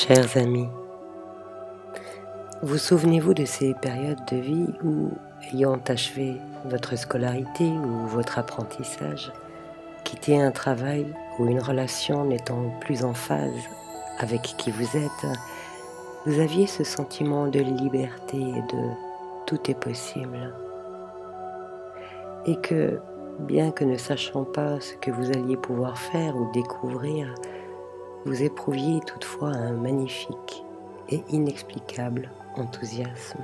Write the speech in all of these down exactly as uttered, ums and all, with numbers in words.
Chers amis, vous souvenez-vous de ces périodes de vie où, ayant achevé votre scolarité ou votre apprentissage, quitter un travail ou une relation n'étant plus en phase avec qui vous êtes, vous aviez ce sentiment de liberté et de tout est possible. Et que, bien que ne sachant pas ce que vous alliez pouvoir faire ou découvrir, vous éprouviez toutefois un magnifique et inexplicable enthousiasme.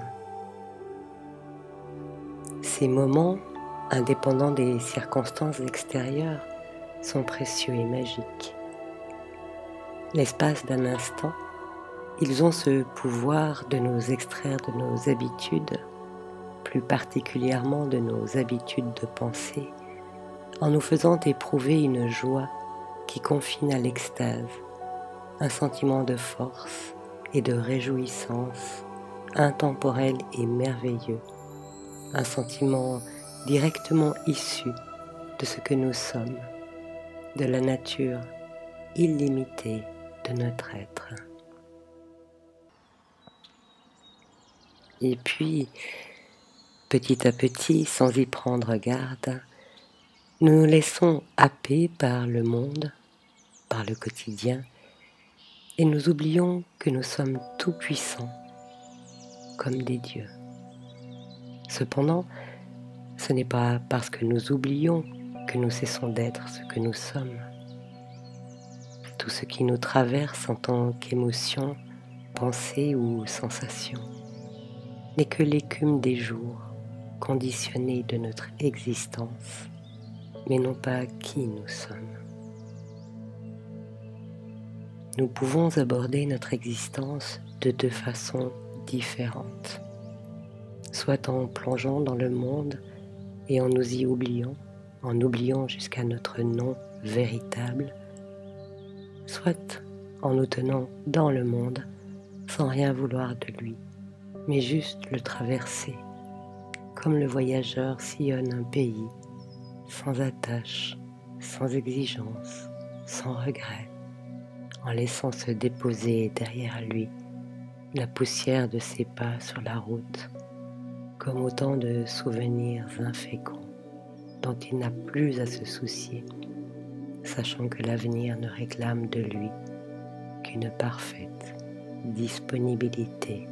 Ces moments, indépendants des circonstances extérieures, sont précieux et magiques. L'espace d'un instant, ils ont ce pouvoir de nous extraire de nos habitudes, plus particulièrement de nos habitudes de pensée, en nous faisant éprouver une joie qui confine à l'extase, un sentiment de force et de réjouissance intemporel et merveilleux, un sentiment directement issu de ce que nous sommes, de la nature illimitée de notre être. Et puis, petit à petit, sans y prendre garde, nous nous laissons happer par le monde, par le quotidien, et nous oublions que nous sommes tout-puissants, comme des dieux. Cependant, ce n'est pas parce que nous oublions que nous cessons d'être ce que nous sommes. Tout ce qui nous traverse en tant qu'émotion, pensée ou sensation n'est que l'écume des jours, conditionnée de notre existence, mais non pas qui nous sommes. Nous pouvons aborder notre existence de deux façons différentes, soit en plongeant dans le monde et en nous y oubliant, en oubliant jusqu'à notre nom véritable, soit en nous tenant dans le monde sans rien vouloir de lui, mais juste le traverser, comme le voyageur sillonne un pays, sans attache, sans exigence, sans regret, en laissant se déposer derrière lui la poussière de ses pas sur la route, comme autant de souvenirs inféconds dont il n'a plus à se soucier, sachant que l'avenir ne réclame de lui qu'une parfaite disponibilité.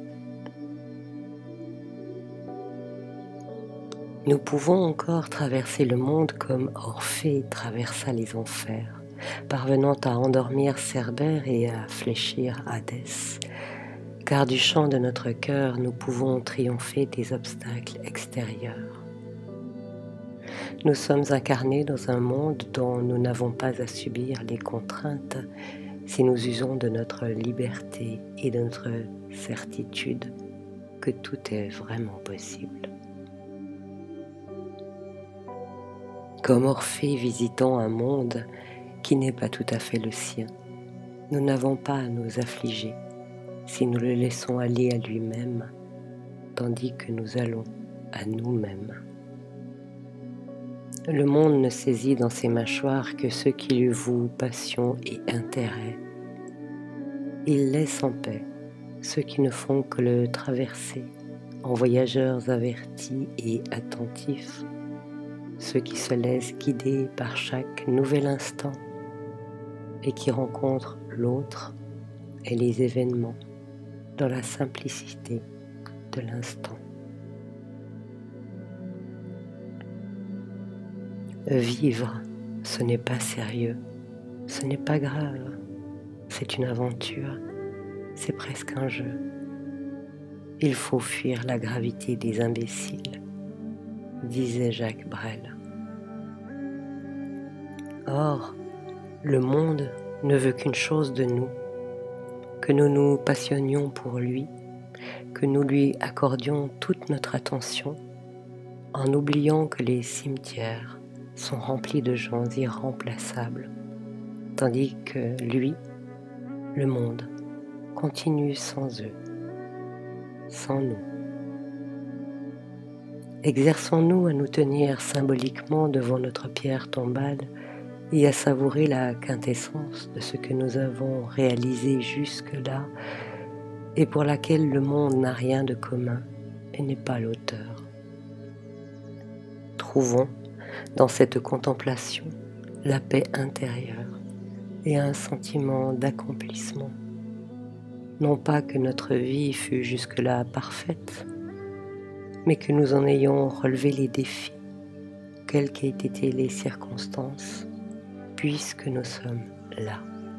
Nous pouvons encore traverser le monde comme Orphée traversa les enfers, parvenant à endormir Cerbère et à fléchir Hadès, car du chant de notre cœur, nous pouvons triompher des obstacles extérieurs. Nous sommes incarnés dans un monde dont nous n'avons pas à subir les contraintes si nous usons de notre liberté et de notre certitude que tout est vraiment possible. Comme Orphée visitant un monde qui n'est pas tout à fait le sien, nous n'avons pas à nous affliger si nous le laissons aller à lui-même, tandis que nous allons à nous-mêmes. Le monde ne saisit dans ses mâchoires que ce qui lui voue passion et intérêt. Il laisse en paix ceux qui ne font que le traverser en voyageurs avertis et attentifs, ceux qui se laissent guider par chaque nouvel instant et qui rencontrent l'autre et les événements dans la simplicité de l'instant. Vivre, ce n'est pas sérieux, ce n'est pas grave, c'est une aventure, c'est presque un jeu. Il faut fuir la gravité des imbéciles, disait Jacques Brel. Or, le monde ne veut qu'une chose de nous, que nous nous passionnions pour lui, que nous lui accordions toute notre attention, en oubliant que les cimetières sont remplis de gens irremplaçables, tandis que lui, le monde, continue sans eux, sans nous. Exerçons-nous à nous tenir symboliquement devant notre pierre tombale et à savourer la quintessence de ce que nous avons réalisé jusque-là et pour laquelle le monde n'a rien de commun et n'est pas l'auteur. Trouvons dans cette contemplation la paix intérieure et un sentiment d'accomplissement. Non pas que notre vie fût jusque-là parfaite, mais que nous en ayons relevé les défis, quelles qu'aient été les circonstances, puisque nous sommes là.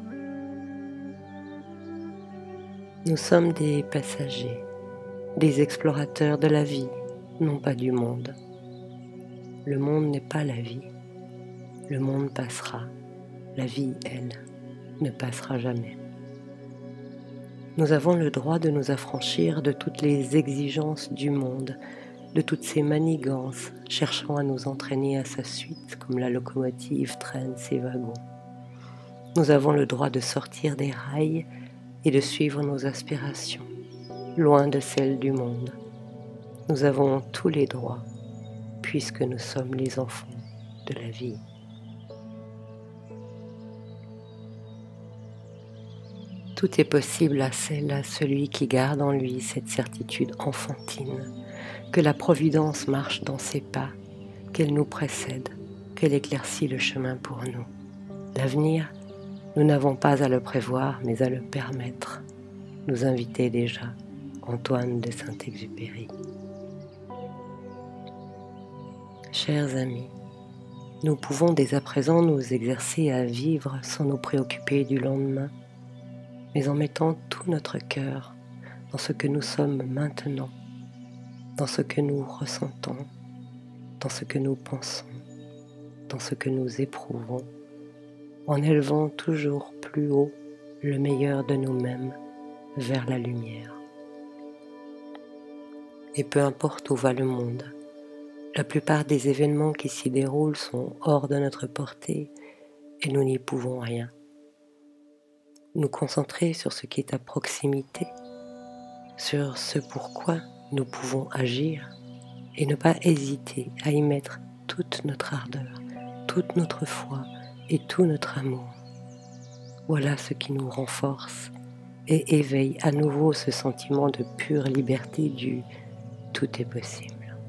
Nous sommes des passagers, des explorateurs de la vie, non pas du monde. Le monde n'est pas la vie. Le monde passera. La vie, elle, ne passera jamais. Nous avons le droit de nous affranchir de toutes les exigences du monde, de toutes ces manigances, cherchant à nous entraîner à sa suite, comme la locomotive traîne ses wagons. Nous avons le droit de sortir des rails et de suivre nos aspirations, loin de celles du monde. Nous avons tous les droits, puisque nous sommes les enfants de la vie. Tout est possible à celle, à celui qui garde en lui cette certitude enfantine, que la Providence marche dans ses pas, qu'elle nous précède, qu'elle éclaircit le chemin pour nous. L'avenir, nous n'avons pas à le prévoir, mais à le permettre, nous invitait déjà Antoine de Saint-Exupéry. Chers amis, nous pouvons dès à présent nous exercer à vivre sans nous préoccuper du lendemain, mais en mettant tout notre cœur dans ce que nous sommes maintenant, dans ce que nous ressentons, dans ce que nous pensons, dans ce que nous éprouvons, en élevant toujours plus haut le meilleur de nous-mêmes vers la lumière. Et peu importe où va le monde, la plupart des événements qui s'y déroulent sont hors de notre portée et nous n'y pouvons rien. Nous concentrer sur ce qui est à proximité, sur ce pourquoi nous pouvons agir et ne pas hésiter à y mettre toute notre ardeur, toute notre foi et tout notre amour. Voilà ce qui nous renforce et éveille à nouveau ce sentiment de pure liberté du « tout est possible ».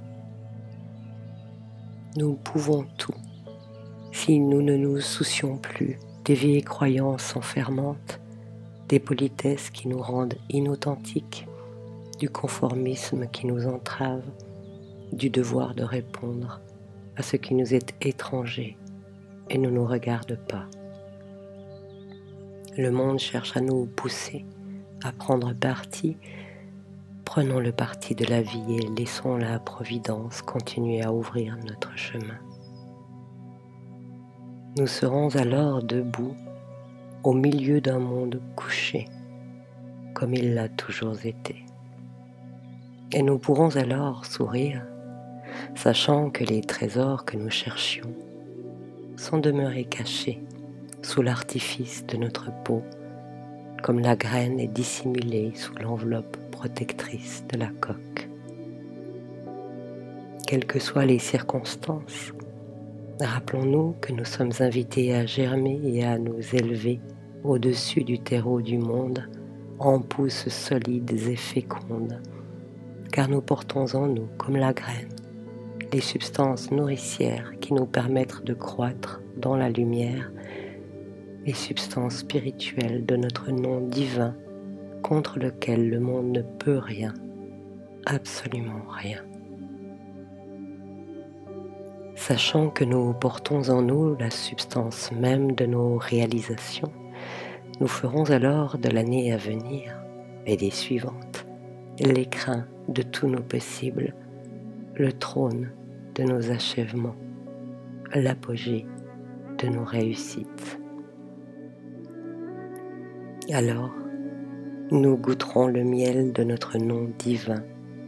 Nous pouvons tout si nous ne nous soucions plus des vieilles croyances enfermantes, des politesses qui nous rendent inauthentiques, du conformisme qui nous entrave, du devoir de répondre à ce qui nous est étranger et ne nous regarde pas. Le monde cherche à nous pousser, à prendre parti. Prenons le parti de la vie et laissons la Providence continuer à ouvrir notre chemin. Nous serons alors debout au milieu d'un monde couché, comme il l'a toujours été. Et nous pourrons alors sourire, sachant que les trésors que nous cherchions sont demeurés cachés sous l'artifice de notre peau, comme la graine est dissimulée sous l'enveloppe protectrice de la coque. Quelles que soient les circonstances, rappelons-nous que nous sommes invités à germer et à nous élever au-dessus du terreau du monde en pousses solides et fécondes, car nous portons en nous, comme la graine, les substances nourricières qui nous permettent de croître dans la lumière, les substances spirituelles de notre nom divin contre lequel le monde ne peut rien, absolument rien. Sachant que nous portons en nous la substance même de nos réalisations, nous ferons alors de l'année à venir et des suivantes l'écrin de tous nos possibles, le trône de nos achèvements, l'apogée de nos réussites. Alors, nous goûterons le miel de notre nom divin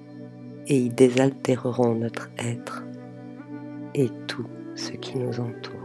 et y désaltérerons notre être et tout ce qui nous entoure.